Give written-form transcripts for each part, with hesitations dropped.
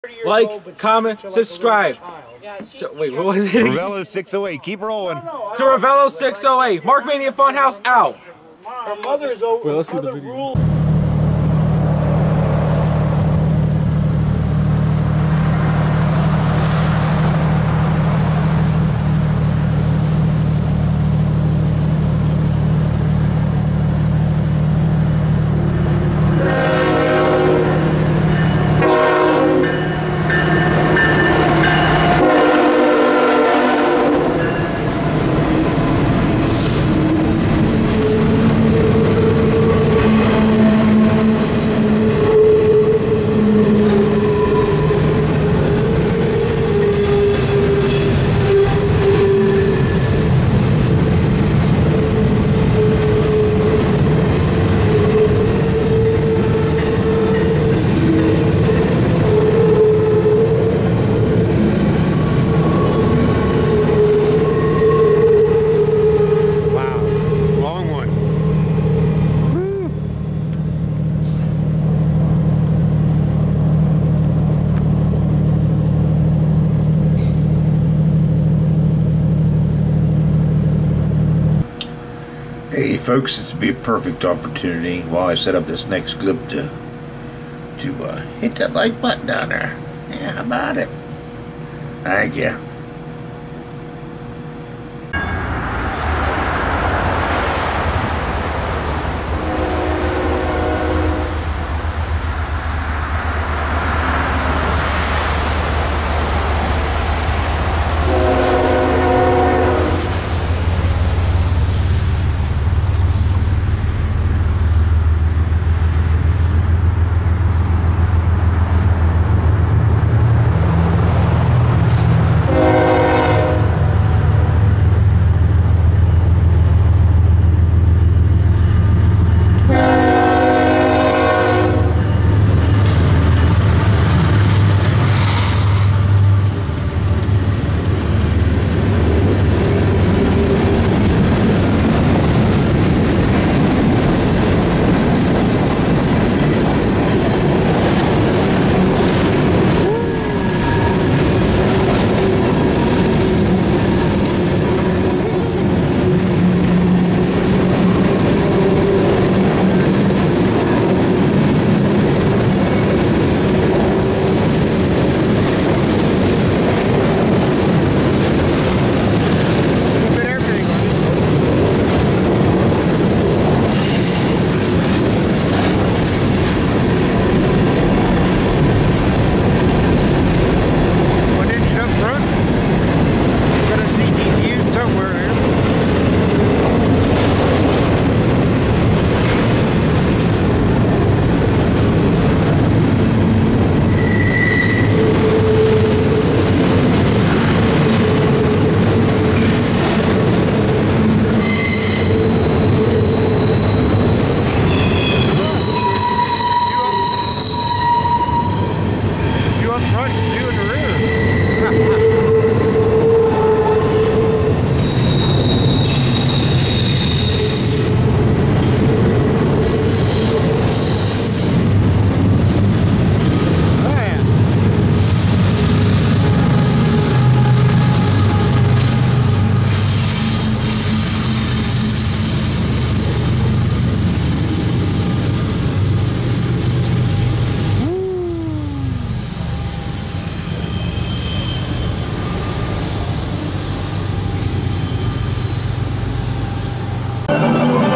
Like, comment, subscribe. Wait, what was it? Ravello 608, keep rolling. To Ravello 608. Mark Mania Funhouse out. Her mother's over. Well, let's see the video. Hey folks, this would be a perfect opportunity while I set up this next clip to hit that like button down there. Yeah, how about it? Thank you.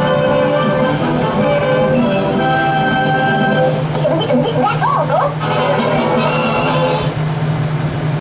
That's all, go.